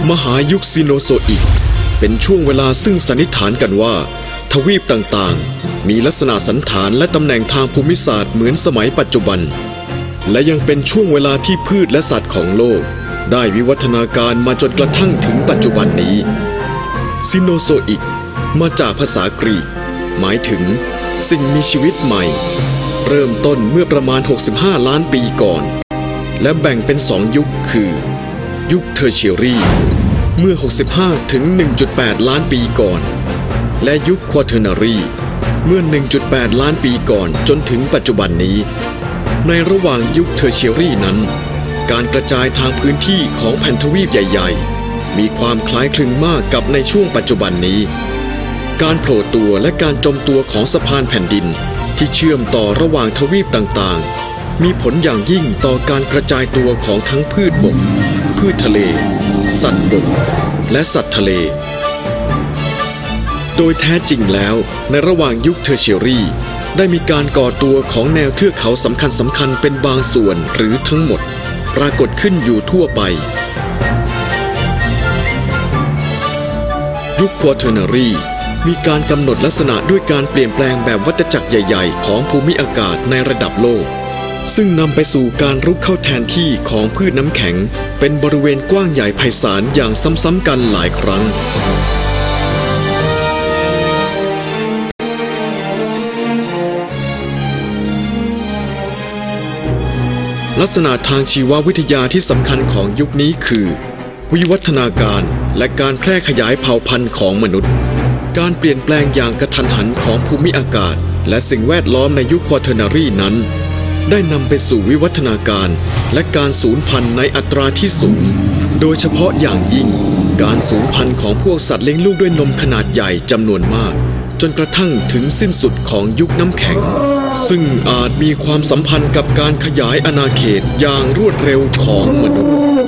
มหายุคซีโนโซอิกเป็นช่วงเวลาซึ่งสันนิษฐานกันว่าทวีปต่างๆมีลักษณะสันฐานและตำแหน่งทางภูมิศาสตร์เหมือนสมัยปัจจุบันและยังเป็นช่วงเวลาที่พืชและสัตว์ของโลกได้วิวัฒนาการมาจนกระทั่งถึงปัจจุบันนี้ซีโนโซอิกมาจากภาษากรีกหมายถึงสิ่งมีชีวิตใหม่เริ่มต้นเมื่อประมาณ65ล้านปีก่อนและแบ่งเป็น2ยุคคือยุคเทอร์เชียรีเมื่อ65ถึง 1.8 ล้านปีก่อนและยุคควอเทอร์นารีเมื่อ 1.8 ล้านปีก่อนจนถึงปัจจุบันนี้ในระหว่างยุคเทอร์เชียรีนั้นการกระจายทางพื้นที่ของแผ่นทวีปใหญ่ๆมีความคล้ายคลึงมากกับในช่วงปัจจุบันนี้การโผล่ตัวและการจมตัวของสะพานแผ่นดินที่เชื่อมต่อระหว่างทวีปต่างๆมีผลอย่างยิ่งต่อการกระจายตัวของทั้งพืชบกพืชทะเลสัตว์บกและสัตว์ทะเลโดยแท้จริงแล้วในระหว่างยุคเทอร์เชียรีได้มีการก่อตัวของแนวเทือกเขาสำคัญเป็นบางส่วนหรือทั้งหมดปรากฏขึ้นอยู่ทั่วไปยุคควอเทอร์นารีมีการกำหนดลักษณะด้วยการเปลี่ยนแปลงแบบวัฏจักรใหญ่ๆของภูมิอากาศในระดับโลกซึ่งนำไปสู่การรุกเข้าแทนที่ของพืชน้ำแข็งเป็นบริเวณกว้างใหญ่ไพศาลอย่างซ้ำๆกันหลายครั้งลักษณะทางชีววิทยาที่สำคัญของยุคนี้คือวิวัฒนาการและการแพร่ขยายเผ่าพันธุ์ของมนุษย์การเปลี่ยนแปลงอย่างกระทันหันของภูมิอากาศและสิ่งแวดล้อมในยุคควอเทอร์นารีนั้นได้นำไปสู่วิวัฒนาการและการสูญพันธุ์ในอัตราที่สูงโดยเฉพาะอย่างยิ่งการสูญพันธุ์ของพวกสัตว์เลี้ยงลูกด้วยนมขนาดใหญ่จำนวนมากจนกระทั่งถึงสิ้นสุดของยุคน้ำแข็งซึ่งอาจมีความสัมพันธ์กับการขยายอาณาเขตอย่างรวดเร็วของมนุษย์